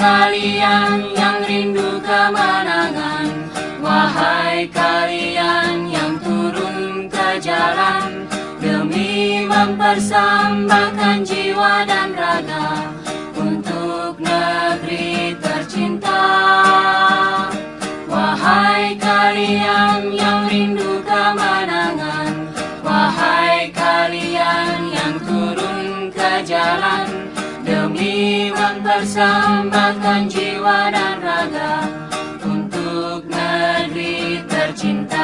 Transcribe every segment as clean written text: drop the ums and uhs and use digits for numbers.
kalian yang rindu kemenangan, wahai kalian yang turun ke jalan demi mempersembahkan jiwa dan raga untuk negeri tercinta. Wahai kalian yang rindu kemenangan, wahai kalian yang turun ke jalan demi mempersembahkan jiwa dan raga untuk negeri tercinta.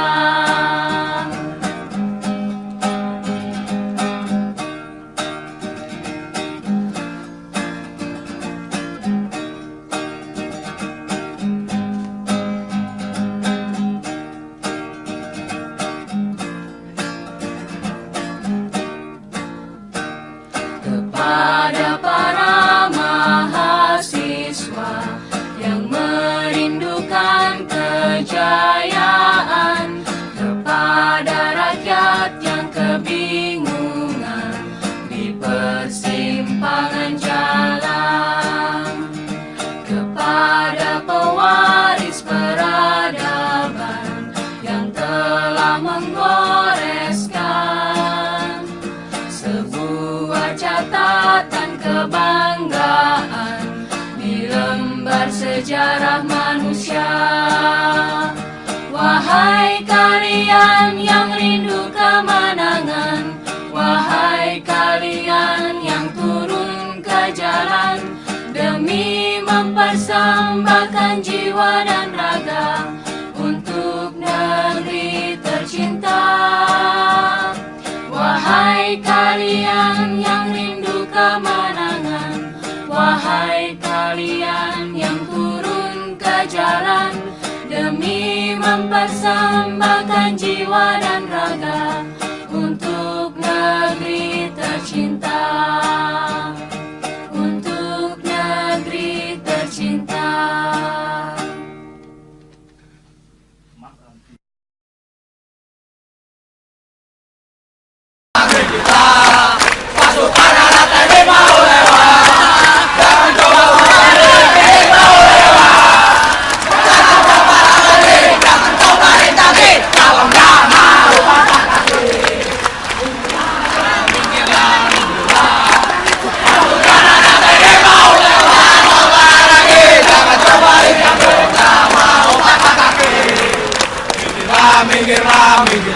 Kepada para mahasiswa yang merindukan kejayaan, kepada rakyat yang kebingungan di persimpangan jalan, kepada pewaris peradaban yang telah menggoreskan sebuah catatan kebanggaan di lembar sejarah manusia. Wahai kalian yang rindu kemenangan, wahai kalian yang turun ke jalan demi mempersembahkan jiwa dan raga untuk negeri tercinta. Wahai kalian yang rindu kemenangan, wahai kalian yang turun ke jalan demi mempersembahkan jiwa dan raga untuk negeri tercinta, untuk negeri tercinta. Minggirlah, minggirlah.